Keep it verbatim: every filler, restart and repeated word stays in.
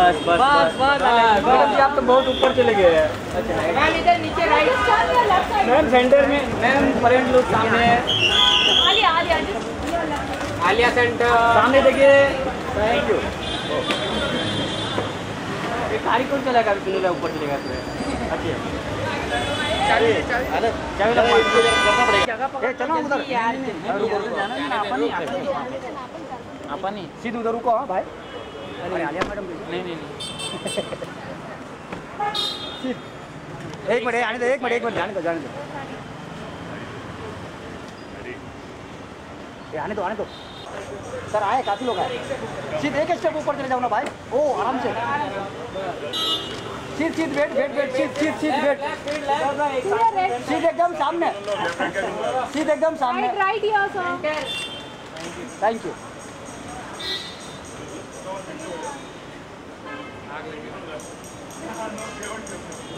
बस बस बस बस मैडम जी आप तो बहुत ऊपर चले गए हैं। मैम इधर नीचे राइट मैम सेंटर में मैम फ्रेंड लोग सामने है। आलिया आलिया आलिया सेंटर सामने देखिए। Thank you. ये गाड़ी कौन चलेगा अभी चलेगा ऊपर चलेगा तो अच्छा चाबी चाबी लगा ए चलो उधर यार जाना ना अपन ही अपन ही सीधे उधर रुको हां भाई। अरे आलिया मैडम नहीं नहीं नहीं एक मिनट आने दो एक मिनट एक मिनट जाने दो जाने दो ये आने दो आने दो सर आए काफी लोग आए। सीधे एक स्टेप ऊपर चले जाओ ना भाई। ओ आराम से सीध सीध वेट वेट वेट सीध सीध सीध वेट सीध एकदम सामने सीध एकदम सामने right here sir thank you. आग लगी